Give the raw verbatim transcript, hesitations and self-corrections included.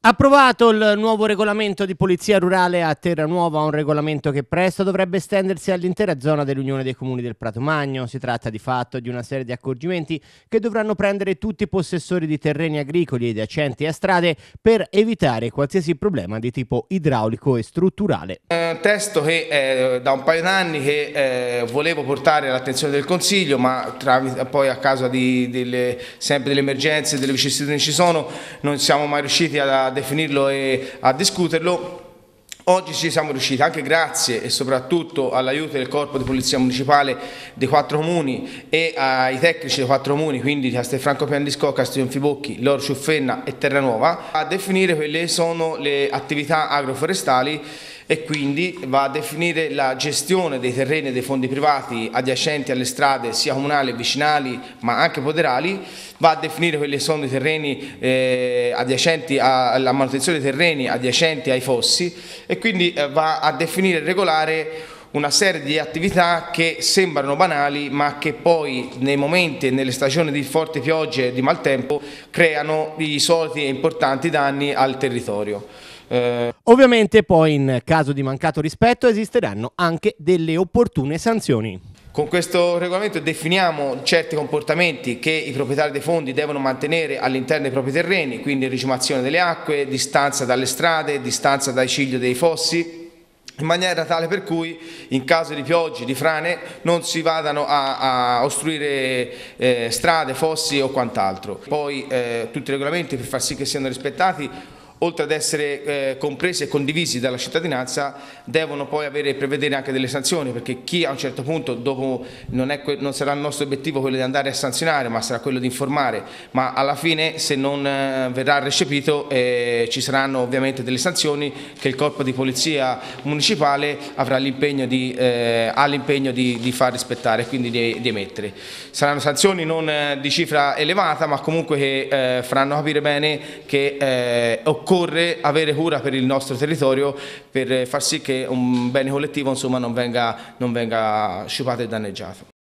Approvato il nuovo regolamento di polizia rurale a Terranuova, un regolamento che presto dovrebbe estendersi all'intera zona dell'Unione dei Comuni del Prato Magno. Si tratta di fatto di una serie di accorgimenti che dovranno prendere tutti i possessori di terreni agricoli adiacenti a strade per evitare qualsiasi problema di tipo idraulico e strutturale. Un testo che eh, da un paio d'anni che eh, volevo portare all'attenzione del Consiglio, ma tramite, poi a causa di, delle, sempre delle emergenze e delle vicissitudini ci sono, non siamo mai riusciti a definirlo e a discuterlo. Oggi ci siamo riusciti, anche grazie e soprattutto all'aiuto del Corpo di Polizia Municipale dei quattro comuni e ai tecnici dei quattro comuni, quindi Castelfranco Pian di Scocca, Castiglionfibocchi, Loro Ciuffenna e Terranova, a definire quelle che sono le attività agroforestali e quindi va a definire la gestione dei terreni e dei fondi privati adiacenti alle strade sia comunali, vicinali ma anche poderali, va a definire quelli che sono i terreni eh, adiacenti alla manutenzione dei terreni adiacenti ai fossi e quindi eh, va a definire e regolare una serie di attività che sembrano banali ma che poi nei momenti e nelle stagioni di forti piogge e di maltempo creano i soliti e importanti danni al territorio. Eh... Ovviamente poi in caso di mancato rispetto esisteranno anche delle opportune sanzioni. Con questo regolamento definiamo certi comportamenti che i proprietari dei fondi devono mantenere all'interno dei propri terreni, quindi rigimazione delle acque, distanza dalle strade, distanza dai cigli dei fossi, in maniera tale per cui in caso di piogge, di frane, non si vadano a, a ostruire eh, strade, fossi o quant'altro. Poi eh, tutti i regolamenti per far sì che siano rispettati, oltre ad essere eh, compresi e condivisi dalla cittadinanza, devono poi avere, prevedere anche delle sanzioni, perché chi a un certo punto, dopo non, è, non sarà il nostro obiettivo quello di andare a sanzionare, ma sarà quello di informare, ma alla fine se non eh, verrà recepito eh, ci saranno ovviamente delle sanzioni che il Corpo di Polizia Municipale avrà l'impegno di, eh, ha l'impegno di, di far rispettare e quindi di, di emettere. Saranno sanzioni non eh, di cifra elevata, ma comunque che eh, faranno capire bene che eh, occorre avere cura per il nostro territorio per far sì che un bene collettivo insomma, non venga, non venga sciupato e danneggiato.